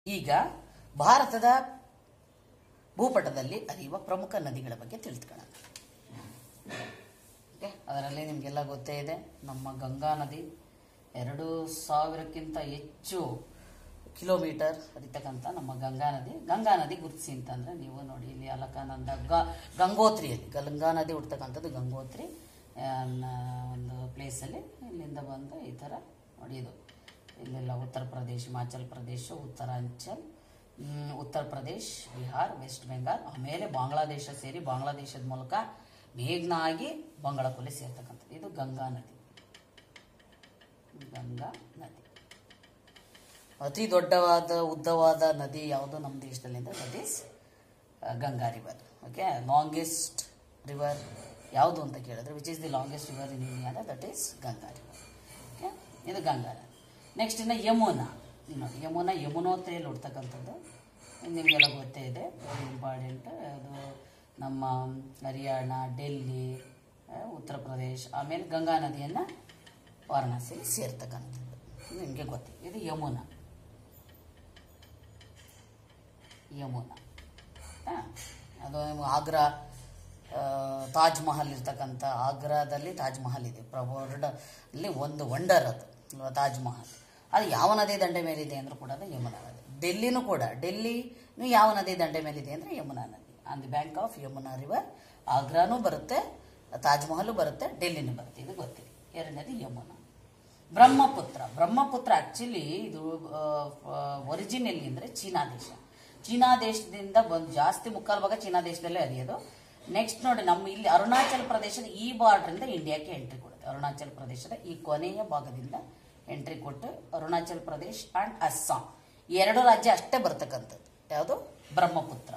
ಈಗ ಭಾರತದ ಭೂಪಟದಲ್ಲಿ ಹರಿಯುವ ಪ್ರಮುಖ ನದಿಗಳ ಬಗ್ಗೆ ತಿಳಿದುಕೊಳ್ಳೋಣ. ಅದರಲ್ಲಿ ನಿಮಗೆಲ್ಲ ಗೊತ್ತೇ ಇದೆ, ನಮ್ಮ ಗಂಗಾ ನದಿ 2000ಕ್ಕಿಂತ ಹೆಚ್ಚು ಕಿಲೋಮೀಟರ್ ಹರಿತಕ್ಕಂಥ ನಮ್ಮ ಗಂಗಾ ನದಿ ಗುರುತಿಸಿ ಅಂತಂದ್ರೆ ನೀವು ನೋಡಿ, ಇಲ್ಲಿ ಅಲಕಾನಂದ ಗಂಗೋತ್ರಿಯಲ್ಲಿ ಗಂಗಾ ನದಿ ಹುಡ್ತಕ್ಕಂಥದ್ದು ಗಂಗೋತ್ರಿ ಒಂದು ಪ್ಲೇಸಲ್ಲಿ ಇಲ್ಲಿಂದ ಬಂದು ಈ ಥರ ನೋಡಿ, ಇದು ಇಲ್ಲೆಲ್ಲ ಉತ್ತರ ಪ್ರದೇಶ್, ಹಿಮಾಚಲ್ ಪ್ರದೇಶ, ಉತ್ತರಾಂಚಲ್, ಉತ್ತರ ಪ್ರದೇಶ್, ಬಿಹಾರ್, ವೆಸ್ಟ್ ಬೆಂಗಾಲ್, ಆಮೇಲೆ ಬಾಂಗ್ಲಾದೇಶ ಸೇರಿ ಬಾಂಗ್ಲಾದೇಶದ ಮೂಲಕ ಮೇಘ್ನಾ ಆಗಿ ಬಂಗಾಳಕೊಲ್ಲಿ ಸೇರ್ತಕ್ಕಂಥದ್ದು ಇದು ಗಂಗಾ ನದಿ. ಗಂಗಾ ನದಿ ಅತಿ ದೊಡ್ಡವಾದ ಉದ್ದವಾದ ನದಿ ಯಾವುದು ನಮ್ಮ ದೇಶದಲ್ಲಿ ಅಂದರೆ that is Ganga river. Okay, longest river ಯಾವುದು ಅಂತ ಕೇಳಿದ್ರೆ which is the longest river in India ಅಂದರೆ that is Ganga river. Okay, ಇದು ಗಂಗಾ ನದಿ. ನೆಕ್ಸ್ಟ್ ಇನ್ನು ಯಮುನೋತ್ರಿಯಲ್ಲಿ ಹುಡ್ತಕ್ಕಂಥದ್ದು ನಿಮಗೆಲ್ಲ ಗೊತ್ತೇ ಇದೆ, ವೆರಿ ಇಂಪಾರ್ಟೆಂಟ್. ಅದು ನಮ್ಮ ಹರಿಯಾಣ, ಡೆಲ್ಲಿ, ಉತ್ತರ ಪ್ರದೇಶ್, ಆಮೇಲೆ ಗಂಗಾ ನದಿಯನ್ನು ವಾರಣಾಸಿಯಲ್ಲಿ ಸೇರ್ತಕ್ಕಂಥದ್ದು ನಿಮಗೆ ಗೊತ್ತಿದೆ. ಇದು ಯಮುನಾ. ಅದು ಆಗ್ರಾ ತಾಜ್ ಮಹಲ್ ಇರ್ತಕ್ಕಂಥ, ಆಗ್ರಾದಲ್ಲಿ ತಾಜ್ ಮಹಲ್ ಇದೆ, ವರ್ಲ್ಡಲ್ಲಿ ಒಂದು ವಂಡರ್ ಅದು ತಾಜ್ ಮಹಲ್. ಅದು ಯಾವ ನದಿ ದಂಡೆ ಮೇಲಿದೆ ಅಂದರೂ ಕೂಡ ಅದು ಯಮುನಾ ನದಿ. ಡೆಲ್ಲಿನೂ ಕೂಡ, ಡೆಲ್ಲಿನೂ ಯಾವ ನದಿ ದಂಡೆ ಮೇಲಿದೆ ಅಂದರೆ ಯಮುನಾ ನದಿ, on the bank of Yamuna river. ಆಗ್ರಾನೂ ಬರುತ್ತೆ, ತಾಜ್ ಮಹಲ್ ಬರುತ್ತೆ, ಡೆಲ್ಲಿನೂ ಬರುತ್ತೆ, ಇದು ಗೊತ್ತಿದೆ. ಎರಡನೇದು ಯಮುನಾ. ಬ್ರಹ್ಮಪುತ್ರ ಆಕ್ಚುಲಿ ಇದು ಒರಿಜಿನ್ ಎಲ್ಲಿ ಅಂದರೆ ಚೀನಾ ದೇಶದಿಂದ ಬಂದು ಜಾಸ್ತಿ ಮುಕ್ಕಾಲು ಭಾಗ ಚೀನಾ ದೇಶದಲ್ಲೇ ಹರಿಯೋದು. ನೆಕ್ಸ್ಟ್ ನೋಡಿ, ನಮ್ಮ ಇಲ್ಲಿ ಅರುಣಾಚಲ್ ಪ್ರದೇಶದ ಈ ಬಾರ್ಡ್ರಿಂದ ಇಂಡಿಯಾಕ್ಕೆ ಎಂಟ್ರಿ ಕೊಡುತ್ತೆ. ಅರುಣಾಚಲ್ ಪ್ರದೇಶದ ಈ ಕೊನೆಯ ಭಾಗದಿಂದ ಎಂಟ್ರಿ ಕೊಟ್ಟು ಅರುಣಾಚಲ್ ಪ್ರದೇಶ್ ಅಂಡ್ ಅಸ್ಸಾಂ ಎರಡು ರಾಜ್ಯ ಅಷ್ಟೇ ಬರ್ತಕ್ಕಂಥದ್ದು. ಯಾವುದು? ಬ್ರಹ್ಮಪುತ್ರ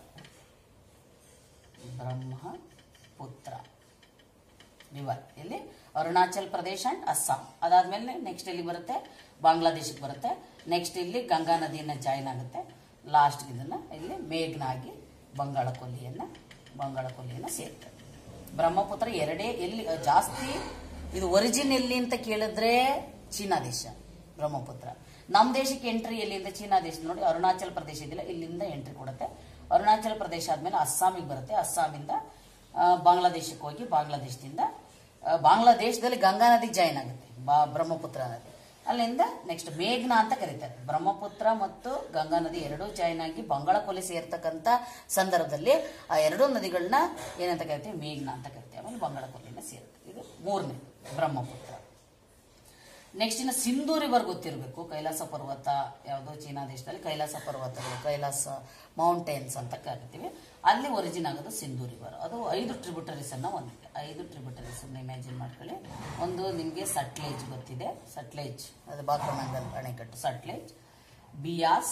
ರಿವರ್ ಇಲ್ಲಿ ಅರುಣಾಚಲ್ ಪ್ರದೇಶ್ ಅಂಡ್ ಅಸ್ಸಾಂ. ಅದಾದ್ಮೇಲೆ ನೆಕ್ಸ್ಟ್ ಇಲ್ಲಿ ಬರುತ್ತೆ, ಬಾಂಗ್ಲಾದೇಶಕ್ಕೆ ಬರುತ್ತೆ. ನೆಕ್ಸ್ಟ್ ಇಲ್ಲಿ ಗಂಗಾ ನದಿಯನ್ನು ಜಾಯಿನ್ ಆಗುತ್ತೆ. ಲಾಸ್ಟ್ ಇದನ್ನ ಇಲ್ಲಿ ಮೇಘ್ನಾ ಆಗಿ ಬಂಗಾಳಕೊಲ್ಲಿಯನ್ನು ಸೇರ್ತದೆ. ಬ್ರಹ್ಮಪುತ್ರ ಎರಡೇ. ಎಲ್ಲಿ ಜಾಸ್ತಿ ಇದು ಒರಿಜಿನ್ ಎಲ್ಲಿ ಅಂತ ಕೇಳಿದ್ರೆ ಚೀನಾ ದೇಶ ಬ್ರಹ್ಮಪುತ್ರ. ನಮ್ಮ ದೇಶಕ್ಕೆ ಎಂಟ್ರಿ ಎಲ್ಲಿಂದ? ಚೀನಾ ದೇಶ. ನೋಡಿ, ಅರುಣಾಚಲ್ ಪ್ರದೇಶ ಇದೆಯಲ್ಲ, ಇಲ್ಲಿಂದ ಎಂಟ್ರಿ ಕೊಡುತ್ತೆ. ಅರುಣಾಚಲ್ ಪ್ರದೇಶ ಆದ್ಮೇಲೆ ಅಸ್ಸಾಮಿಗೆ ಬರುತ್ತೆ. ಅಸ್ಸಾಮಿಂದ ಬಾಂಗ್ಲಾದೇಶಕ್ಕೆ ಹೋಗಿ ಬಾಂಗ್ಲಾದೇಶದಲ್ಲಿ ಗಂಗಾ ನದಿ ಜಾಯಿನ್ ಆಗುತ್ತೆ, ಬ್ರಹ್ಮಪುತ್ರ ನದಿ. ಅಲ್ಲಿಂದ ನೆಕ್ಸ್ಟ್ ಮೇಘ್ನಾ ಅಂತ ಕರೀತಾರೆ. ಬ್ರಹ್ಮಪುತ್ರ ಮತ್ತು ಗಂಗಾ ನದಿ ಎರಡೂ ಜಾಯಿನ್ ಆಗಿ ಬಂಗಾಳಕೊಲ್ಲಿ ಸೇರ್ತಕ್ಕಂಥ ಸಂದರ್ಭದಲ್ಲಿ ಆ ಎರಡೂ ನದಿಗಳನ್ನ ಏನಂತ ಕರಿತೀವಿ? ಮೇಘ್ನಾ ಅಂತ ಕರಿತೀವಿ. ಆಮೇಲೆ ಬಂಗಾಳಕೊಲ್ಲಿನ ಸೇರುತ್ತೆ. ಇದು ಮೂರನೇ ಬ್ರಹ್ಮಪುತ್ರ. ನೆಕ್ಸ್ಟ್ ಇನ್ನು ಸಿಂಧೂ ರಿವರ್ ಗೊತ್ತಿರಬೇಕು. ಕೈಲಾಸ ಪರ್ವತ ಯಾವುದು? ಚೀನಾ ದೇಶದಲ್ಲಿ ಕೈಲಾಸ ಪರ್ವತಗಳು, ಕೈಲಾಸ ಮೌಂಟೇನ್ಸ್ ಅಂತ ಕರಿತೀವಿ. ಅಲ್ಲಿ ಒರಿಜಿನ್ ಆಗೋದು ಸಿಂಧೂ ರಿವರ್. ಅದು 5 ಟ್ರಿಬ್ಯೂಟರೀಸ್ ಅನ್ನ ಹೊಂದಿದೆ. 5 ಟ್ರಿಬ್ಯೂಟರೀಸ್ ಅನ್ನ ಇಮ್ಯಾಜಿನ್ ಮಾಡ್ಕೊಳ್ಳಿ. ಒಂದು ನಿಮಗೆ ಸಟ್ಲೇಜ್ ಗೊತ್ತಿದೆ, ಸಟ್ಲೇಜ್ ಅದು ಬಾಕ್ರಮಂಗಲ್ ಅಣೆಕಟ್ಟು, Sutlej, Beas,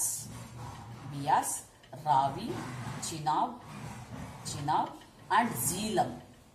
Ravi, Chenab and Jhelum.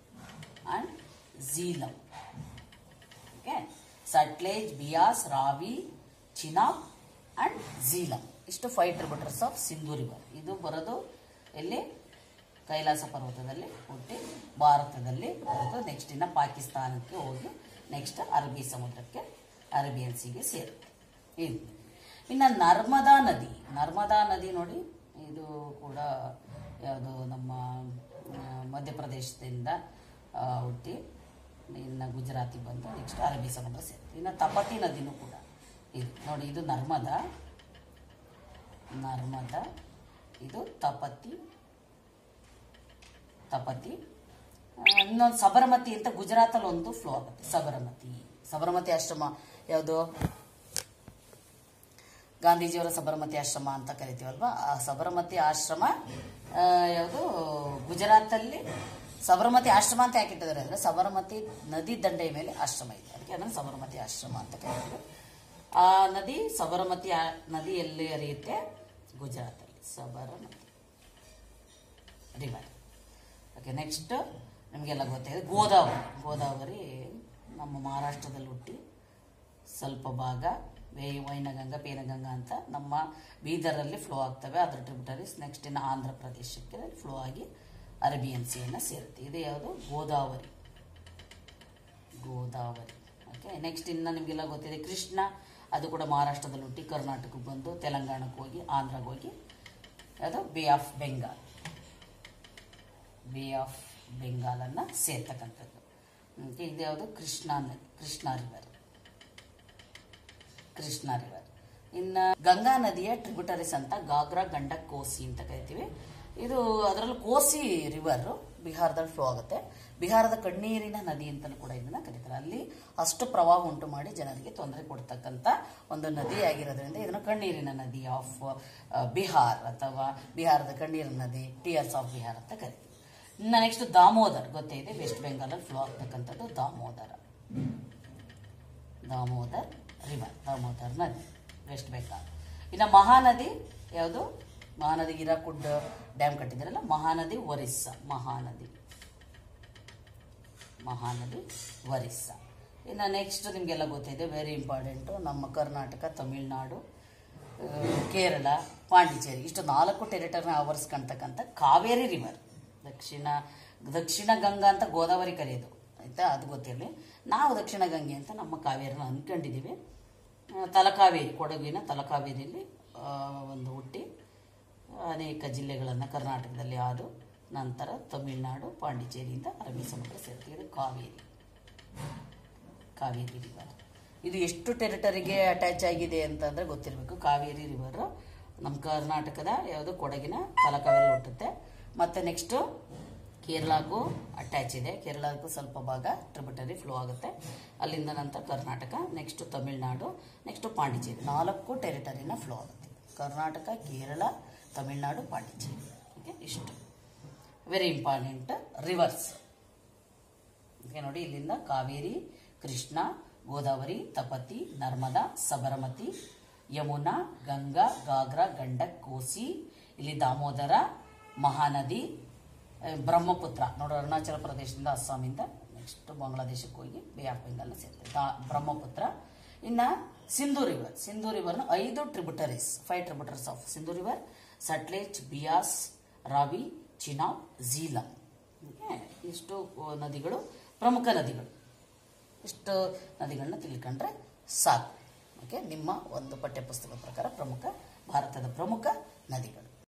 Okay, Sutlej, Beas, Ravi, Chenab and Jhelum. ಇಷ್ಟು 5 ಟ್ರಿಬ್ಯೂಟರೀಸ್ ಆಫ್ ಸಿಂಧೂ ರಿವರ್. ಇದು ಬರೋದು ಎಲ್ಲಿ? ಕೈಲಾಸ ಪರ್ವತದಲ್ಲಿ ಹುಟ್ಟಿ ಭಾರತದಲ್ಲಿ ಬರೋದು. ನೆಕ್ಸ್ಟ್ ಇನ್ನು ಪಾಕಿಸ್ತಾನಕ್ಕೆ ಹೋಗಿ ನೆಕ್ಸ್ಟ್ ಅರಬ್ಬಿ ಸಮುದ್ರಕ್ಕೆ, ಅರೇಬಿಯನ್ ಸೀಗೆ ಸೇರುತ್ತೆ. ಇನ್ನು ನರ್ಮದಾ ನದಿ ನೋಡಿ, ಇದು ಕೂಡ ಯಾವುದು? ನಮ್ಮ ಮಧ್ಯಪ್ರದೇಶದಿಂದ ಹುಟ್ಟಿ ಇನ್ನು ಗುಜರಾತಿಗೆ ಬಂದು ನೆಕ್ಸ್ಟ್ ಅರಬ್ಬಿ ಸಮುದ್ರ ಸೇರುತ್ತೆ. ಇನ್ನು ತಪತಿ ನದಿನೂ ಕೂಡ ಇದು ನೋಡಿ, ಇದು ನರ್ಮದಾ, ಇದು ತಪತಿ. ಇನ್ನೊಂದು ಸಬರಮತಿ ಅಂತ ಗುಜರಾತಲ್ಲಿ ಒಂದು ಫ್ಲೋ ಆಗುತ್ತೆ. ಸಬರಮತಿ ಆಶ್ರಮ ಯಾವುದು? ಗಾಂಧೀಜಿಯವರ ಸಬರಮತಿ ಆಶ್ರಮ ಅಂತ ಕರಿತೀವಲ್ವಾ, ಆ ಸಬರಮತಿ ಆಶ್ರಮ ಯಾವುದು? ಗುಜರಾತಲ್ಲಿ. ಸಬರಮತಿ ಆಶ್ರಮ ಅಂತ ಯಾಕಿಟ್ಟಿದ್ದಾರೆ ಅಂದರೆ ಸಬರಮತಿ ನದಿ ದಂಡೆಯ ಮೇಲೆ ಆಶ್ರಮ ಇದೆ, ಅದಕ್ಕೆ ಅದನ್ನು ಸಬರಮತಿ ಆಶ್ರಮ ಅಂತ ಕರಿತೀವಿ. ಆ ನದಿ ಸಬರಮತಿ ನದಿ ಎಲ್ಲಿ ಹರಿಯುತ್ತೆ? ಗುಜರಾತಲ್ಲಿ ಸಬರಮತಿ ರಿವರ್. ಓಕೆ, ನೆಕ್ಸ್ಟ್ ನಿಮಗೆಲ್ಲ ಗೊತ್ತಿದೆ ಗೋದಾವರಿ ನಮ್ಮ ಮಹಾರಾಷ್ಟ್ರದಲ್ಲಿ ಹುಟ್ಟಿ ಸ್ವಲ್ಪ ಭಾಗ ವೈನಗಂಗಾ, ಪೇನಗಂಗಾ ಅಂತ ನಮ್ಮ ಬೀದರಲ್ಲಿ ಫ್ಲೋ ಆಗ್ತವೆ, ಅದರ ಟ್ರಿಬ್ಯೂಟರೀಸ್. ನೆಕ್ಸ್ಟ್ ಇನ್ನು ಆಂಧ್ರ ಪ್ರದೇಶಕ್ಕೆ ಫ್ಲೋ ಆಗಿ ಅರೇಬಿಯನ್ ಸೀಯನ್ನು ಸೇರುತ್ತೆ. ಇದು ಯಾವುದು? ಗೋದಾವರಿ. ಓಕೆ, ನೆಕ್ಸ್ಟ್ ಇನ್ನು ನಿಮಗೆಲ್ಲ ಗೊತ್ತಿದೆ ಕೃಷ್ಣ ಅದು ಕೂಡ ಮಹಾರಾಷ್ಟ್ರದಲ್ಲಿ ಹುಟ್ಟಿ ಕರ್ನಾಟಕಕ್ಕೆ ಬಂದು ತೆಲಂಗಾಣಕ್ಕೆ ಹೋಗಿ ಆಂಧ್ರಕ್ಕೆ ಹೋಗಿ ಅದು ಬೇ ಆಫ್ ಬೆಂಗಾಲನ್ನು ಸೇರ್ತಕ್ಕಂಥದ್ದು. ಇದು ಯಾವುದು ಕೃಷ್ಣಾ ರಿವರ್. ಇನ್ನು ಗಂಗಾ ನದಿಯ ಟ್ರಿಬ್ಯೂಟರೀಸ್ ಅಂತ ಗಾಗ್ರಾ, ಗಂಡಕ್, ಕೋಸಿ ಅಂತ ಕರಿತೀವಿ. ಇದು ಅದರಲ್ಲೂ ಕೋಸಿ ರಿವರ್ ಬಿಹಾರದಲ್ಲಿ ಫ್ಲೋ ಆಗುತ್ತೆ. ಬಿಹಾರದ ಕಣ್ಣೀರಿನ ನದಿ ಅಂತಲೂ ಕೂಡ ಇದನ್ನ ಕರೀತಾರೆ. ಅಲ್ಲಿ ಅಷ್ಟು ಪ್ರವಾಹ ಉಂಟು ಮಾಡಿ ಜನರಿಗೆ ತೊಂದರೆ ಕೊಡ್ತಕ್ಕಂಥ ಒಂದು ನದಿ ಆಗಿರೋದ್ರಿಂದ ಇದನ್ನು ಕಣ್ಣೀರಿನ ನದಿ ಆಫ್ ಬಿಹಾರ್ ಅಥವಾ ಬಿಹಾರದ ಕಣ್ಣೀರಿನ ನದಿ, ಟಿಯರ್ಸ್ ಆಫ್ ಬಿಹಾರ್ ಅಂತ ಕರಿತೀವಿ. ಇನ್ನು ನೆಕ್ಸ್ಟ್ ದಾಮೋದರ್ ಗೊತ್ತೇ ಇದೆ, ವೆಸ್ಟ್ ಬೆಂಗಾಲಲ್ಲಿ ಫ್ಲೋ ಆಗ್ತಕ್ಕಂಥದ್ದು ದಾಮೋದರ್ ರಿವರ್, ದಾಮೋದರ್ ನದಿ, ವೆಸ್ಟ್ ಬೆಂಗಾಲ್. ಇನ್ನು ಮಹಾನದಿ ಯಾವುದು? ಮಹಾನದಿ ಹಿರಾಕುಡ್ ಡ್ಯಾಮ್ ಕಟ್ಟಿದಾರಲ್ಲ, ಮಹಾನದಿ ಒರಿಸ್ಸಾ. ಇನ್ನು ನೆಕ್ಸ್ಟ್ ನಿಮಗೆಲ್ಲ ಗೊತ್ತಿದೆ, ವೆರಿ ಇಂಪಾರ್ಟೆಂಟು, ನಮ್ಮ ಕರ್ನಾಟಕ, ತಮಿಳುನಾಡು, ಕೇರಳ, ಪಾಂಡಿಚೇರಿ ಇಷ್ಟು 4 ಟೆರಿಟರಿನ ಆವರಿಸ್ಕೊಳ್ತಕ್ಕಂಥ ಕಾವೇರಿ ರಿವರ್. ದಕ್ಷಿಣ ಗಂಗಾ ಅಂತ ಗೋದಾವರಿ ಕರೆಯೋದು, ಆಯ್ತಾ? ಅದು ಗೊತ್ತಿರಲಿ. ನಾವು ದಕ್ಷಿಣ ಗಂಗೆ ಅಂತ ನಮ್ಮ ಕಾವೇರಿನ ಅಂದ್ಕೊಂಡಿದ್ದೀವಿ. ತಲಕಾವೇರಿ, ಕೊಡಗಿನ ತಲಕಾವೇರಿಯಲ್ಲಿ ಒಂದು ಹುಟ್ಟಿ ಅನೇಕ ಜಿಲ್ಲೆಗಳನ್ನು ಕರ್ನಾಟಕದಲ್ಲಿ ಆದು ನಂತರ ತಮಿಳುನಾಡು, ಪಾಂಡಿಚೇರಿಯಿಂದ ಅರಬ್ಬಿ ಸಮುದ್ರ ಸೇರುತ್ತೆ. ಇದು ಕಾವೇರಿ ರಿವರ್. ಇದು ಎಷ್ಟು ಟೆರಿಟರಿಗೆ ಅಟ್ಯಾಚ್ ಆಗಿದೆ ಅಂತಂದರೆ ಗೊತ್ತಿರಬೇಕು. ಕಾವೇರಿ ರಿವರ್ ನಮ್ಮ ಕರ್ನಾಟಕದ ಯಾವುದು ಕೊಡಗಿನ ತಲಕಾವೇರಿ ಹುಟ್ಟುತ್ತೆ. ಮತ್ತು ನೆಕ್ಸ್ಟು ಕೇರಳಕ್ಕೂ ಅಟ್ಯಾಚ್ ಇದೆ. ಕೇರಳಕ್ಕೂ ಸ್ವಲ್ಪ ಭಾಗ ಟ್ರಿಬ್ಯೂಟರಿ ಫ್ಲೋ ಆಗುತ್ತೆ. ಅಲ್ಲಿಂದ ನಂತರ ಕರ್ನಾಟಕ, ನೆಕ್ಸ್ಟು ತಮಿಳುನಾಡು, ನೆಕ್ಸ್ಟು ಪಾಂಡಿಚೇರಿ 4 ಟೆರಿಟರಿನ ಫ್ಲೋ ಆಗುತ್ತೆ. ಕರ್ನಾಟಕ, ಕೇರಳ, ತಮಿಳುನಾಡು, ಪಾಂಡಿಚೇರಿ. ಓಕೆ, ಇಷ್ಟು ವೆರಿ ಇಂಪಾರ್ಟೆಂಟ್ ರಿವರ್ಸ್. ಓಕೆ ನೋಡಿ, ಇಲ್ಲಿಂದ ಕಾವೇರಿ, ಕೃಷ್ಣ, ಗೋದಾವರಿ, ತಪತಿ, ನರ್ಮದಾ, ಸಬರಮತಿ, ಯಮುನಾ, ಗಂಗಾ, ಗಾಗ್ರಾ, ಗಂಡಕ್, ಕೋಸಿ, ಇಲ್ಲಿ ದಾಮೋದರ, ಮಹಾನದಿ, ಬ್ರಹ್ಮಪುತ್ರ ನೋಡಿ ಅರುಣಾಚಲ ಪ್ರದೇಶದಿಂದ, ಅಸ್ಸಾಮಿಂದ ನೆಕ್ಸ್ಟ್ ಬಾಂಗ್ಲಾದೇಶಕ್ಕೆ ಹೋಗಿ ಬೇ ಆಫ್ ಬೆಂಗಾಲ್ ಸೇರ್ತದೆ ಬ್ರಹ್ಮಪುತ್ರ. ಇನ್ನು ಸಿಂಧೂ ರಿವರ್ನ 5 tributaries, 5 tributaries of Sindhu river: Sutlej, Beas, Ravi, Chenab, Jhelum. ಇಷ್ಟು ನದಿಗಳು ಪ್ರಮುಖ ನದಿಗಳು. ಇಷ್ಟು ನದಿಗಳನ್ನ ತಿಳ್ಕೊಂಡ್ರೆ ಸಾಕು. ಓಕೆ, ನಿಮ್ಮ ಒಂದು ಪಠ್ಯಪುಸ್ತಕದ ಪ್ರಕಾರ ಭಾರತದ ಪ್ರಮುಖ ನದಿಗಳು.